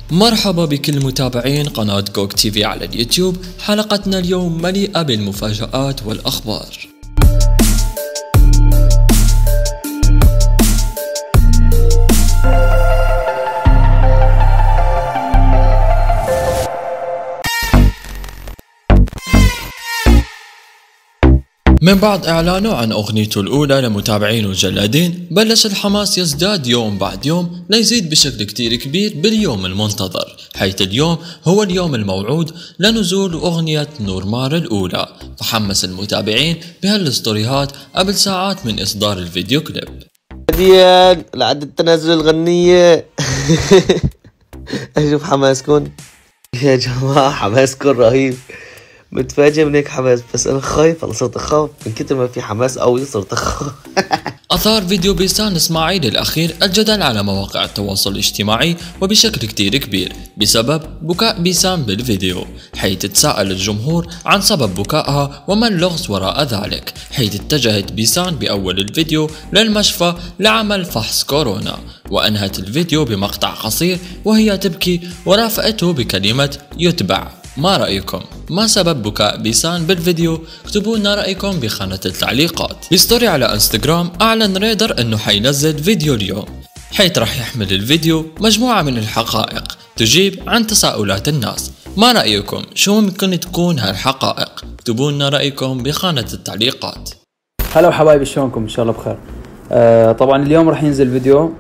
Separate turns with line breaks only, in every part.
مرحبا بكل متابعين قناة كوك تي في على اليوتيوب. حلقتنا اليوم مليئة بالمفاجآت والأخبار. من بعد إعلانه عن أغنيته الأولى لمتابعينه الجلادين، بلش الحماس يزداد يوم بعد يوم ليزيد بشكل كتير كبير باليوم المنتظر، حيث اليوم هو اليوم الموعود لنزول أغنية نور مار الأولى. فحمس المتابعين بهالستوريهات قبل ساعات من إصدار الفيديو كليب.
ديان لعد التنازل الغنية. أشوف حماسكم يا جماعة، حماسكم رهيب. متفاجئ من هيك حماس، بس أنا خايف، أنا صرت أخاف من كتر ما في حماس قوي، صرت أخاف.
أثار فيديو بيسان إسماعيل الأخير الجدل على مواقع التواصل الاجتماعي وبشكل كتير كبير بسبب بكاء بيسان بالفيديو، حيث تساءل الجمهور عن سبب بكائها وما اللغز وراء ذلك، حيث اتجهت بيسان بأول الفيديو للمشفى لعمل فحص كورونا، وأنهت الفيديو بمقطع قصير وهي تبكي ورافقته بكلمة يتبع. ما رأيكم؟ ما سبب بكاء بيسان بالفيديو؟ اكتبوا لنا رأيكم بخانة التعليقات. بستوري على انستغرام أعلن ريدر أنه حينزل فيديو اليوم، حيث رح يحمل الفيديو مجموعة من الحقائق تجيب عن تساؤلات الناس. ما رأيكم؟ شو ممكن تكون هالحقائق؟ اكتبوا لنا رأيكم بخانة التعليقات.
هلا حبايبي، شلونكم؟ ان شاء الله بخير. طبعا اليوم رح ينزل فيديو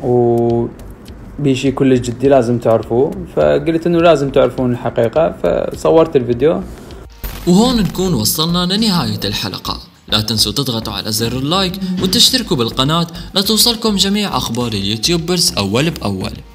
بشي كلش جدي لازم تعرفوه، فقلت انه لازم تعرفون الحقيقة فصورت الفيديو.
وهون نكون وصلنا لنهاية الحلقة. لا تنسوا تضغطوا على زر اللايك وتشتركوا بالقناة لتوصلكم جميع اخبار اليوتيوبرز اول باول.